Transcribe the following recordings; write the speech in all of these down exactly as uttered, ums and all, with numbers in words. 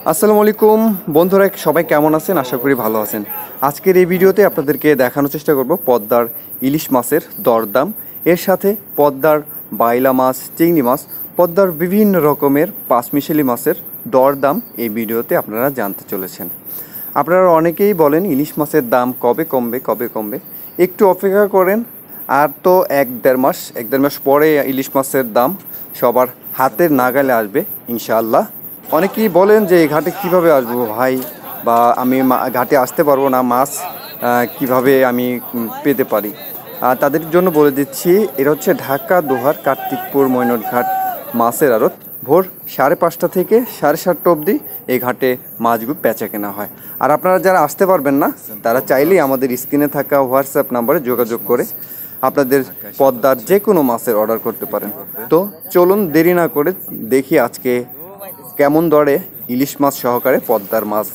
আসসালামু আলাইকুম বন্ধুরা, সবাই কেমন আছেন? আশা করি ভালো আছেন। আজকের এই ভিডিওতে আপনাদেরকে দেখানোর চেষ্টা করব পদ্মার ইলিশ মাছের দরদাম, এর সাথে পদ্মার বাইলা মাছ, চিংড়ি মাছ, পদ্মার বিভিন্ন রকমের পাঁচমিশালি মাছের দরদাম এই ভিডিওতে আপনারা জানতে চলেছেন। আপনারা অনেকেই বলেন ইলিশ মাছের দাম কবে কমবে কবে কমবে একটু অপেক্ষা করেন, আর তো এক দেড় মাস এক দেড় মাস পরে ইলিশ মাছের দাম সবার হাতের নাগালে আসবে ইনশাআল্লাহ। অনেকেই বলেন যে এই ঘাটে কীভাবে আসবো ভাই, বা আমি ঘাটে আসতে পারবো না, মাছ কিভাবে আমি পেতে পারি। তাদের জন্য বলে দিচ্ছি, এটা হচ্ছে ঢাকা দোহার কার্তিকপুর মৈনট ঘাট মাছের আড়ত। ভোর সাড়ে পাঁচটা থেকে সাড়ে সাতটা অবধি এই ঘাটে মাছগুলো বেচা কেনা হয়। আর আপনারা যারা আসতে পারবেন না তারা চাইলেই আমাদের স্ক্রিনে থাকা হোয়াটসঅ্যাপ নাম্বারে যোগাযোগ করে আপনাদের পদ্মার যে কোনো মাছের অর্ডার করতে পারেন। তো চলুন দেরি না করে দেখি আজকে কেমন দরে ইলিশ মাছ সহকারে পদ্মার মাছ।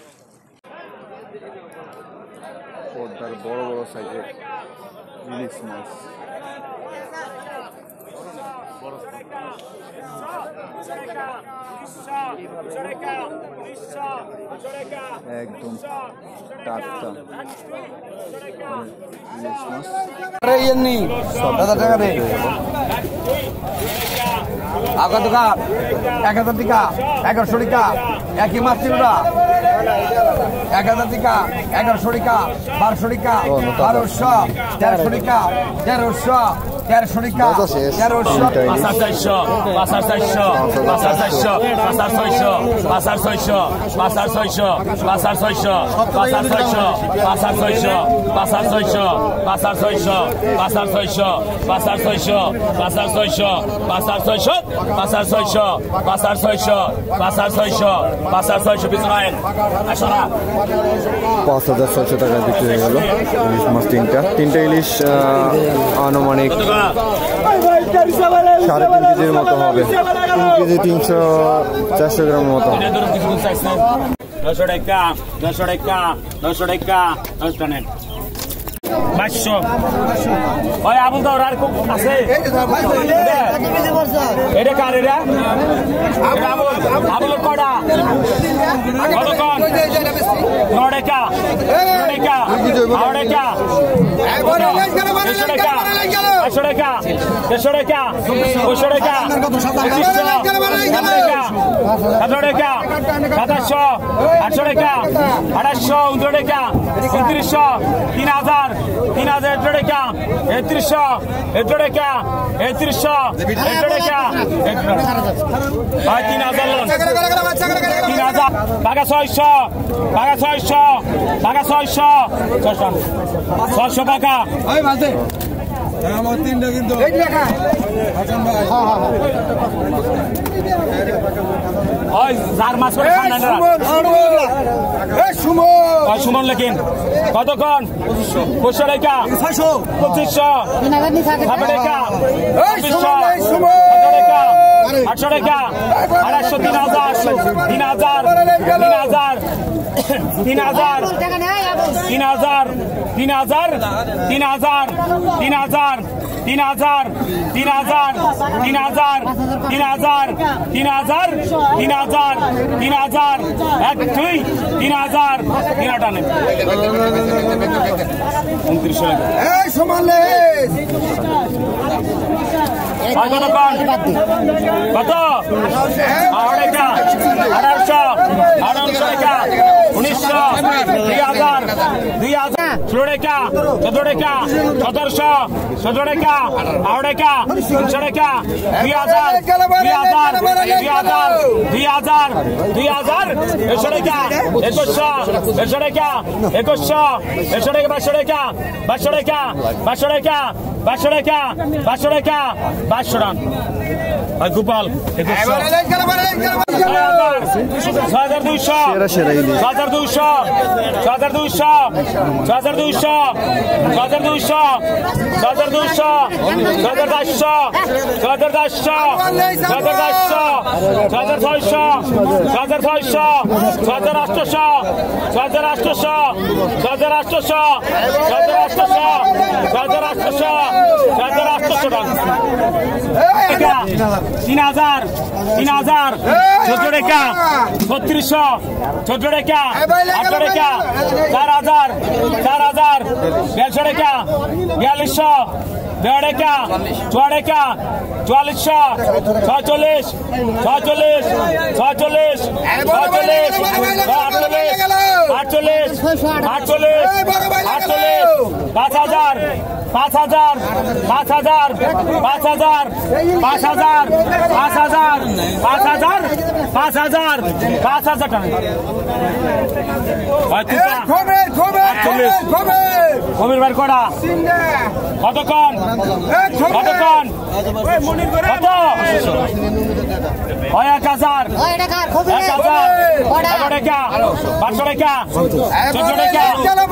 পদ্মার বড় বড় সাইজের ইলিশ মাছ একদম টাটকা ইলিশ মাছ। আগা টাকা এক হাজার টাকা এগারোশো টাকা একই মাছ চিলরা এক হাজার টাকা এগারোশো টাকা বারোশো টাকা বারোশো তেরোশো টাকা তেরোশো তেরোশো টাকা তেরোশো পাঁচার চারশো পাঁচার চারশো পাঁচার চারশো পাঁচার ছয়শো পাঁচার ছয়শো পাঁচার ছয়শো পাঁচার ছয়শো পাঁচার ছয়শো পাঁচার ছয়শো পাঁচার ছয়শো পাঁচার ছয়শো পাঁচার ছয়শো পাঁচার ছয়শো পাঁচার ছয়শো পাঁচার ছয়শো পাঁচার ছয়শো পাঁচার ছয়শো পাঁচার ছয়শো পাঁচার ছয়শো পিছনে আসরা পাঁচ হাজার ছয়শো টাকা বিক্রি হয়ে গেল ইলিশ মাছ। তিনটা তিনটা ইলিশ আনুমানিক সাড়ে তিন কেজির মতো হবে, তিন কেজি তিনশো চারশো গ্রামের মতো। দশশো টাকা দশশো টাকা দশশো টাকা দশ টানেন বাইশশো। ওই আবুল দাও আর খুব আছে এটা কার? এটা আবুল আবুলের কটা কতক্ষণ? ন টাকা ন টাকা আড় টাকা দেড়শো টাকা একশো টাকা দেড়শো টাকা দুশো টাকা পঁচিশশো টাকা সতেরো টাকা সাতাশশো আটশো টাকা আঠাশশো উনত্রিশ টাকা উনত্রিশশো তিন হাজার তিন হাজার একশো টাকা একত্রিশশো একশো টাকা একত্রিশশো একশো টাকা তিন হাজার তিন হাজার টাকা ছয়শো টাকা ছয়শো টাকা ছয়শো ছয়শো টাকা তিনটা কিন্তু ওই যার মাছ করে সুমন লেখিন কতক্ষণ? পঁচিশশো টাকা পঁচিশশো নব্বই টাকা চব্বিশশো টাকা আটশো টাকা আড়াইশো তিন হাজার তিন হাজার তিন হাজার তিন হাজার তিন হাজার তিন হাজার তিন হাজার তিন হাজার তিন হাজার তিন হাজার তিন হাজার তিন হাজার তিন হাজার তিন হাজার তিন হাজার এক দুই তিন হাজার তিন আটানে উনত্রিশশো কত? আড়াইটা আঠারোশো আঠারোশো টাকা উনিশশো দুই হাজার দুই হাজার ষোলো টাকা সতেরো টাকা সতেরোশো সতেরো টাকা আড়াই টাকা তিনশো টাকা দুই হাজার দুই হাজার দুই হাজার দুই হাজার দুই হাজার একশো টাকা একুশশো একশো টাকা একুশশো একশো টাকা পাঁচশো টাকা পাঁচশো টাকা পাঁচশো টাকা পাঁচশো টাকা পাঁচশো টাকা পাঁচশো টাকা গোপাল ছয় হাজার দুইশো ছয় হাজার দুইশো ছয় হাজার দুইশো ছয় হাজার দুইশো ছয় হাজার দুইশো ছয় হাজার দুইশো ছয় হাজার চারশো ছয় হাজার চারশো ছয় হাজার চারশো ছয় হাজার ছয়শো ছয় হাজার ছয়শো ছয় হাজার আটশোশো ছয় হাজার আটশোশো ছয় হাজার আটশোশো ছয় হাজার আটশোশো ছয় হাজার আটশোশো ছয় হাজার আটশোশো টাকা তিন হাজার তিন হাজার চোদ্দ টাকা ছত্রিশশো চোদ্দ টাকা আটশো টাকা চার হাজার চার হাজার দেড়শো টাকা বিয়াল্লিশশো দেড় টাকা চুয়া টাকা চুয়াল্লিশশো ছয়চল্লিশ ছয়চল্লিশ ছয়চল্লিশ ছয়চল্লিশ আটচল্লিশ আটচল্লিশ আটচল্লিশ আটচল্লিশ পাঁচ হাজার পাঁচ হাজার পাঁচ হাজার পাঁচ হাজার পাঁচ হাজার পাঁচ হাজার পাঁচ হাজার পাঁচ হাজার পাঁচ হাজার টাকা কবির বার করা কতক্ষণ কতক্ষণ কত হয় এক হাজার এক হাজার এগারো টাকা পাঁচশো টাকা চোদ্দ টাকা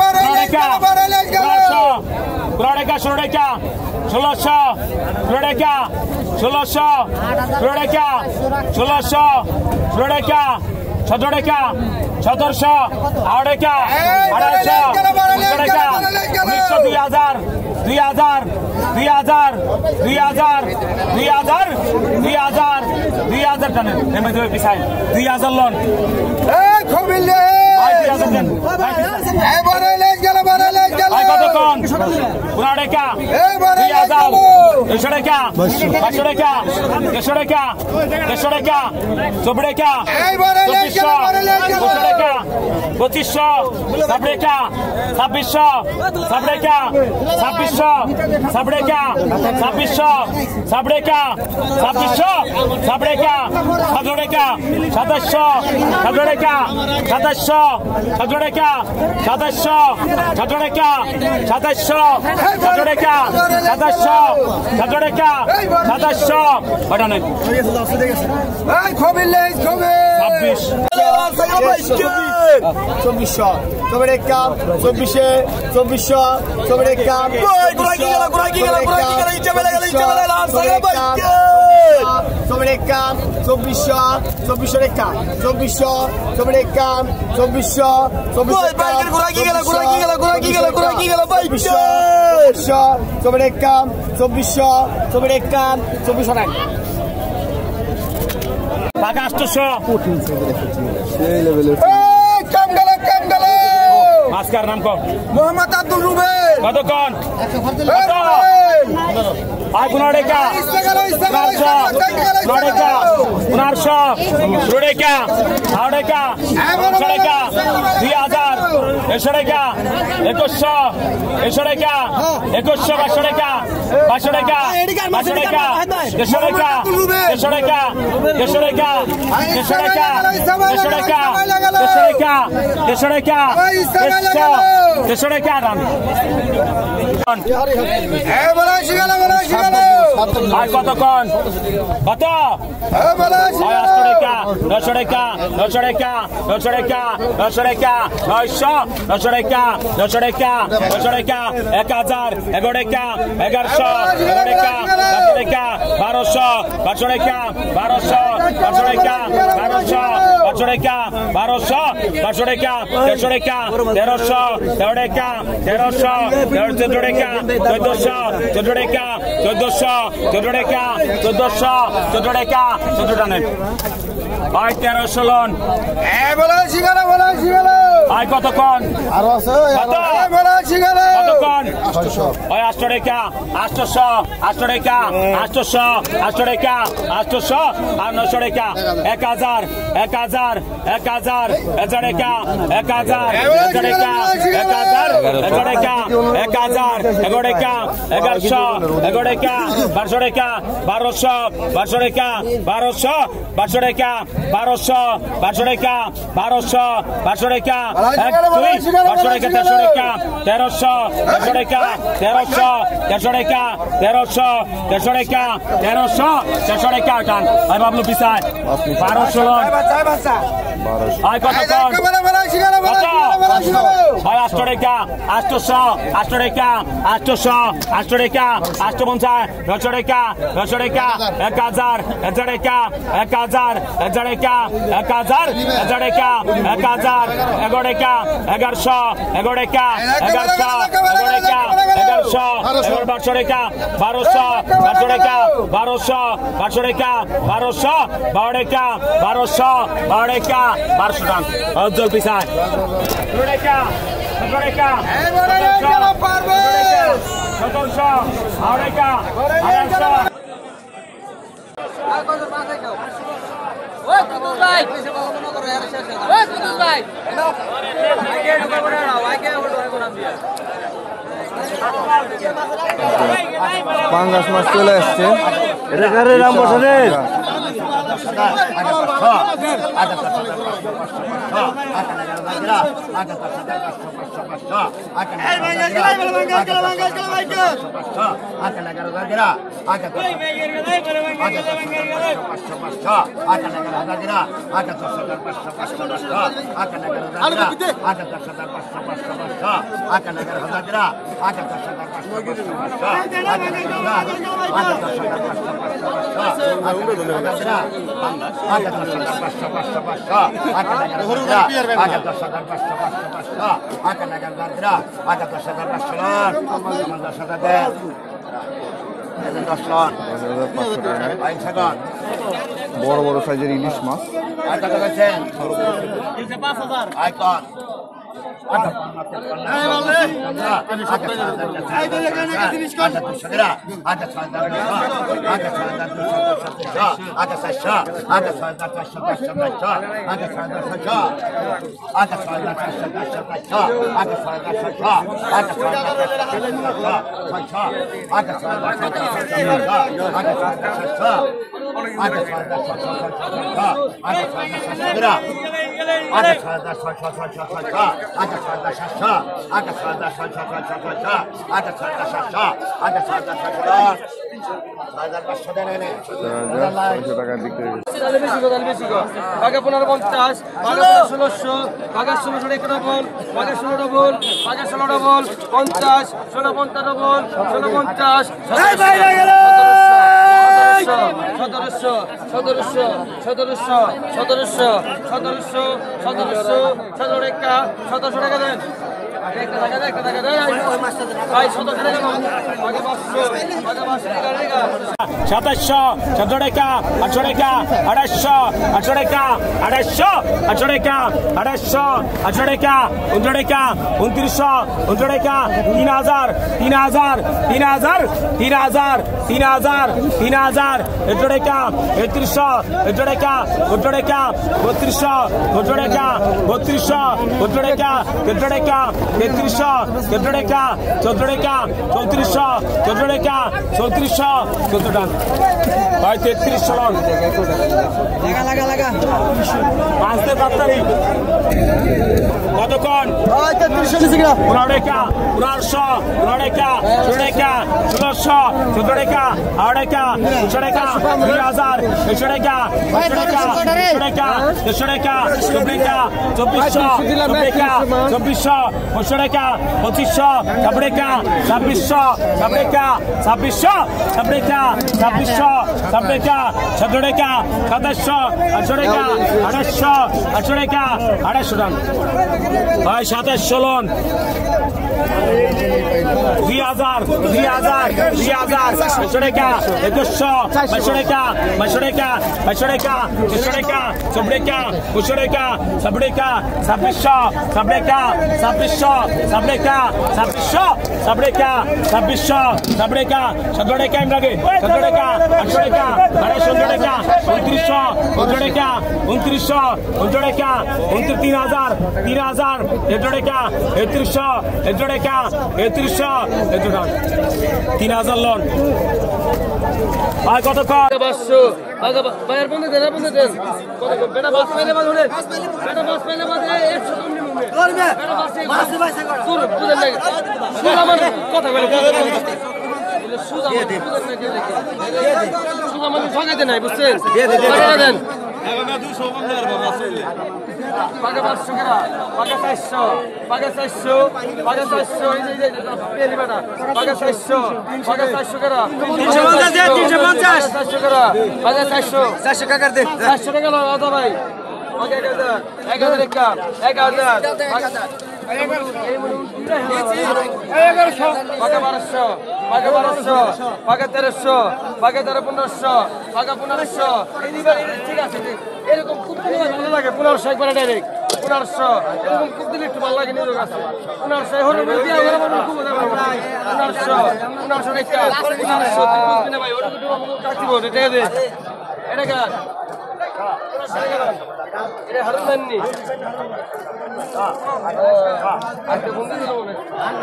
পনেরো টাকা ষোলো টাকা ষোলোশো ষোলো টাকা ষোলোশো ষোলো টাকা ষোলোশো ষোলো টাকা সতেরো টাকা সতেরোশো আড়াই টাকা আড়াইশো টাকা উনিশশো দুই হাজার দুই হাজার দুই হাজার দুই হাজার দুই হাজার দুই হাজার দুই হাজার টানে নেমে দেবে পিছাই দুই হাজার লোন কতক্ষণ পনেরো টাকা দুই হাজার দুশো টাকা পাঁচশো টাকা দেড়শো টাকা দেড়শো টাকা চব্বিশ টাকা চব্বিশশো দুশো টাকা পঁচিশশো ছাব্বিশ টাকা ছাব্বিশশো ছাব্বিশ টাকা ছাব্বিশশো ছাব্বিশ টাকা ছাব্বিশশো ছাব্বিশ টাকা ছাব্বিশশো ছাব্বিশ টাকা সতেরো টাকা সাতাশশো সতেরো টাকা সাতাশশো সতেরো টাকা সাতাশশো সতেরো টাকা সাতাশশো সতেরো টাকা সাতাশশো সতেরো টাকা সাতাশশো ওটা নেই ছাব্বিশ চব্বিশশো চব্বিশ টাকা চব্বিশে চব্বিশশো চব্বিশ টাকা চব্বিশ টাকা চব্বিশশো চব্বিশশো টাকা চব্বিশশো চব্বিশ টাকা চব্বিশশো চব্বিশ চব্বিশ টাকা চব্বিশশো চব্বিশ টাকা চব্বিশশো টাকা টাকা আটশোশো মাস্কার নাম কম মোহাম্মদ আব্দুল রুবেল কতক্ষণ আয় পনেরো টাকা পনেরোশো পনেরো টাকা পনেরোশো ষোলো টাকা আড়াই টাকা পাঁচশো টাকা দুই হাজার দেড়শো টাকা একুশশো দেড়শো টাকা একুশশো পাঁচশো টাকা পাঁচশো টাকা পাঁচশো টাকা দেড়শো টাকা দেড়শো টাকা দেড়শো টাকা দেড়শো টাকা দেড়শো টাকা দেড়শো টাকা দেড়শো টাকা দেড়শো দেড়শো টাকা আর কতক্ষণ কত আটশো টাকা নশো টাকা নশো টাকা নশো টাকা নশো টাকা নয়শো নশো টাকা নশো টাকা নশো টাকা এক হাজার এগারো টাকা এগারোশো এগারো টাকা বারোশো টাকা বারোশো বারোশো টাকা বারোশো বারোশো টাকা বারোশো বারোশো টাকা বারোশো বারোশো টাকা তেরোশো টাকা তেরোশো তেরো টাকা তেরোশো তেরো চোদ্দ টাকা চোদ্দশো চোদ্দ টাকা চোদ্দশো চোদ্দ টাকা চোদ্দশো চোদ্দ টাকা চোদ্দ টানে আয় তেরোশো লোন আয় কতক্ষণ কতক্ষণ ওই আটশো টাকা আটশোশো আটশো টাকা আটশোশো আটশো টাকা আটশোশো আর নশো টাকা এক হাজার এক হাজার এক হাজার হাজার টাকা এক হাজার হাজার টাকা এক হাজার হাজার টাকা এক হাজার এগারো টাকা এগারোশো এগারো টাকা বারোশো টাকা বারোশো বারোশো টাকা বারোশো বারোশো টাকা বারোশো বারোশো টাকা বারোশো বারোশো টাকা এক দুই বারোশো টাকা তেরোশো টাকা তেরোশো তেরোশো টাকা তেরোশো তেরোশো টাকা তেরোশো তেরোশো টাকা তেরোশো তেরোশো টাকা টান আই বাবলু পিসায় বারোশো লোন আয় কত ভাই আটশো টাকা আটশোশো আটশো টাকা আটশোশো আটশো টাকা আটশো পঞ্চাশ নশো টাকা নশো টাকা এক হাজার এক টাকা এক হাজার এক টাকা এক হাজার এক টাকা এক হাজার এগারো টাকা এগারোশো এগারো টাকা এগারোশো এগারো টাকা এগারোশো এগারো বারোশো টাকা বারোশো বারোশো টাকা বারোশো বারোশো টাকা বারোশো বারো টাকা বারোশো বারো টাকা বারোশো টাকা অজল পিসায় টাকা সতেরো টাকা সতেরোশো আড়াই টাকা আড়াইশো পাঙ্গাস মাছ চলে আসছে। এটা কারে রাম বসানের বড় বড় সাইজের ইলিশ মাছ টাকা বিক্রি বাঘা পনেরো পঞ্চাশ বাঘা ষোলোশো বাঘা ষোলোশো টাকা ডবল বাঘা ষোলো ডবল বাঘা ষোলো ডবল পঞ্চাশ ষোলো পঞ্চাশ ডবল ষোলো পঞ্চাশ সতেরোশো সতেরোশো সতেরোশো সতেরোশো সতেরোশো সতেরোশো সতেরো টাকা সতেরোশো টাকা দেন একটা টাকা দেন একটা টাকা দেন ভাই সতেরোশো টাকা আগে পাঁচশো আগে পাঁচশো টাকা সাতাশশো সতেরো টাকা আটশো টাকা আড়াইশো আটশো টাকা আড়াইশো আটশো টাকা আড়াইশো আটশো টাকা উনশো টাকা উনত্রিশশো উনশো টাকা তিন হাজার তিন হাজার তিন হাজার তিন হাজার তিন হাজার তিন হাজার একশো টাকা একত্রিশশো একশো টাকা একশো টাকা বত্রিশশো একশো টাকা বত্রিশশো একশো টাকা একশো টাকা তেত্রিশশো একশো টাকা চোদ্দ টাকা চৌত্রিশশো চোদ্দ টাকা চৌত্রিশশো চোদ্দ টাকা ভাই তেত্রিশশো পাঁচতে তাড়াতাড়ি কতক্ষণ পনেরো টাকা পনেরোশো পনেরো টাকা ষোলো টাকা ষোলোশো চোদ্দ টাকা আড়াই টাকা দুশো টাকা দুই হাজার একশো টাকা একশো টাকা একশো টাকা দেড়শো টাকা চব্বিশ টাকা চব্বিশশো চব্বিশ টাকা চব্বিশশো পঁচিশশো টাকা পঁচিশশো ছাব্বিশ টাকা ছাব্বিশশো ছাব্বিশ টাকা ছাব্বিশশো ছাব্বিশ টাকা ছাব্বিশশো ছাব্বিশ টাকা সতেরো টাকা সাতাশশো আটশো টাকা আড়াইশো আটশো টাকা আড়াইশো টাকা ভাই সাতাশশো লোন দুই হাজার দুই হাজার দুই হাজার একশো টাকা একুশশো বাইশশো টাকা বাইশশো টাকা বাইশশো টাকা দেড়শো টাকা চব্বিশ টাকা পঁচিশশো টাকা ছাব্বিশ টাকা ছাব্বিশশো ছাব্বিশ টাকা ছাব্বিশশো ছাব্বিশ টাকা ছাব্বিশশো ছাব্বিশ টাকা ছাব্বিশশো ছাব্বিশ টাকা সতেরো টাকা এম লাগে সতেরো টাকা আটশো টাকা আড়াইশো টাকা উনত্রিশশো উনশো টাকা উনত্রিশশো উনশো টাকা উনত্রিশ তিন হাজার তিন হাজার একশো টাকা একত্রিশশো একশো টাকা একত্রিশশো একশো টাকা তিন হাজার লোন ভাই কত পাঁচশো ভাইয়ের বন্ধু দেন বন্ধু দেন কত বেটা বাস পাইলে বাদ হলে বেটা বাস পাইলে বাদ একশো কম নিব করবে বাস বাস তোর বুঝেন না সুদা মানে কথা বলে সুদা মানে সুদা মানে ঠকাইতে নাই বুঝছেন দিয়ে দেন পাকা পাঁচশো কেরা পাকা চারশো পাকা চারশো পাকা চারশো এই যে পেলি বেটা পাকা চারশো পাকা চারশো কেরা তিনশো পঞ্চাশ তিনশো পঞ্চাশ চারশো কেরা পাকা চারশো চারশো কাকার দে চারশো টাকা দাদা ভাই পাকা এক হাজার এক হাজার একা এক হাজার পাকা বারোশো পাকা বারোশো পাকা তেরোশো পাকা তেরো পনেরোশো পাকা পনেরোশো ঠিক আছে এরকম খুব ভালো লাগে পনেরোশো একবারে ডাইরেক্ট পনেরোশো এরকম খুব দিলে একটু ভালো লাগে নিজের কাছে পনেরোশো পনেরোশো পনেরোশো রেখা পনেরোশো ভাই ওটা কাটতে বল এটা দে এটা কাট এটা হারুন দেননি আজকে বন্ধু দিল মনে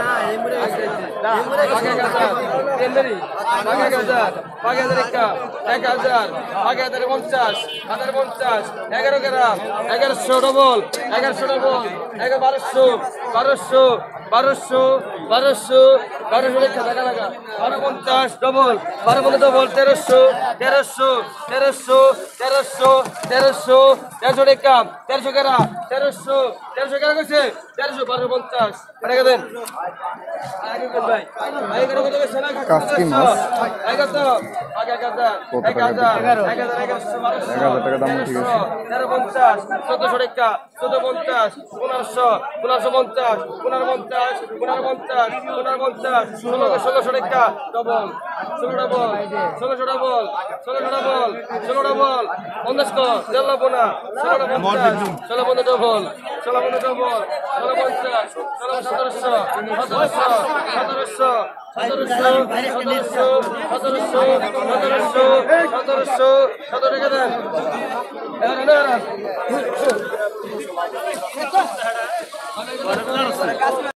এক হাজার এক হাজার পঞ্চাশ হাজার পঞ্চাশ এগারো গ্রাম এগারোশো ডবল এগারোশো ডবল এগারো বারোশো বারোশো বারোশো বারোশো বারোশো লেখা টাকা লাগা বারো পঞ্চাশ ডবল বারো পঞ্চাশ ডবল তেরোশো তেরোশো তেরোশো তেরোশো তেরোশো তেরোশো লেখা তেরোশো কেরা তেরোশো তেরোশো কেরা কইছে তেরোশো বারো পঞ্চাশ টাকা দেন ভাই এগারো কত কইছে না কাস্কি মাছ এগারো আগে এক হাজার এক হাজার এক হাজার এগারোশো বারোশো তেরো পঞ্চাশ চোদ্দশো টাকা চোদ্দ পঞ্চাশ পনেরোশো পনেরোশো পঞ্চাশ পনেরো পঞ্চাশ পনেরো পঞ্চাশ পনেরো পঞ্চাশ ষোলো ষোলোশো টাকা ডবল ষোলো ডবল ষোলোশো ডবল ষোলোশো ডবল ষোলো ডবল পঞ্চাশ দেড় বোনা ষোলো পঞ্চাশ ষোলো পঞ্চাশ ডবল ষোলো পঞ্চাশ ডবল ষোলো পঞ্চাশ ষোলো সতেরোশো সতেরোশো সতেরোশো সতেরোশো সতেরোশো সতেরোশো সতেরোশো সতেরো টাকা দেন